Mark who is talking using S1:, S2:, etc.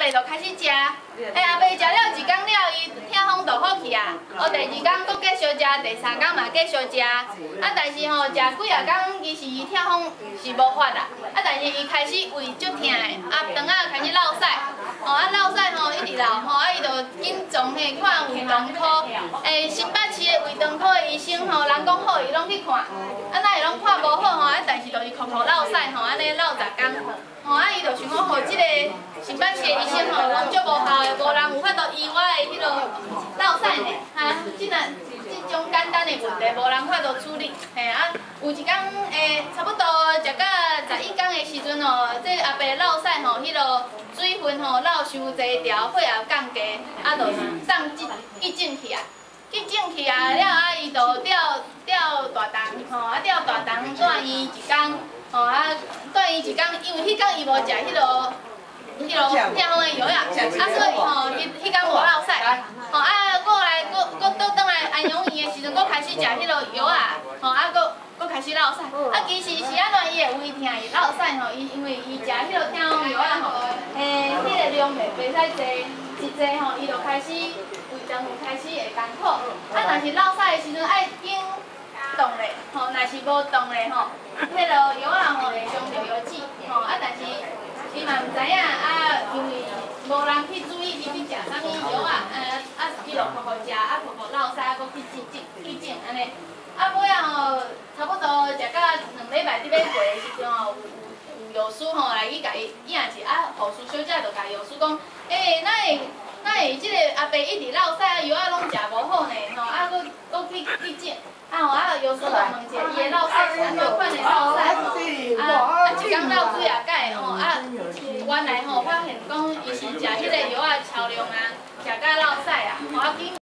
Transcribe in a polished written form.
S1: 暝就开始食，阿伯食了一工了，伊痛风就好去啊。第二工搁继续食，第三工嘛继续食。但是吼，食几啊工，其实伊痛风是无发啦。但是伊开始胃足痛的，肠开始落屎。落屎吼一直落，伊就紧张看胃肠科。新北市的胃肠科的医生吼，人讲好，伊拢去看。哪会拢看无好吼？但是就是哭落屎吼，安尼落10工。伊就想讲，互即个新北市的医生吼，拢足无效的，无人有法度医我的迄落落屎呢。即种简单的问题，无人法度处理。有一工差不多食到11工的时阵吼，这阿伯落屎吼，迄落水分吼落伤济条，血也降低，就送急诊去啊。急诊去了，伊就吊大肠吼，吊大肠住院一工。住院一工，因为迄工伊无食迄落痛风的药啊，所以吼，伊迄工无落屎。搁倒来安阳院的时阵，搁开始食迄落药啊，搁开始落屎。其实是安怎伊会胃痛，伊落屎吼，因为伊食迄落痛风药啊吼，迄个量袂使济，一济吼，伊就开始胃肠就开始会艰苦。但是落屎的时阵爱紧动咧，若是无动咧吼，迄落药啊吼会伤着药剂，但是伊嘛毋知影因为无人去注意伊去食啥物药啊，伊就哭食，哭落屎，搁去急诊安尼。尾吼，差不多食到2礼拜伫要过的时阵吼，有药师吼来去甲伊影一护士小姐就甲药师讲，哪会即个阿伯一直落屎，药拢食无好呢？搁去急诊。药师就问者，伊的落屎是安怎款的落屎？一工落几啊摆原来发现讲伊是食迄个药超量食到落屎啊，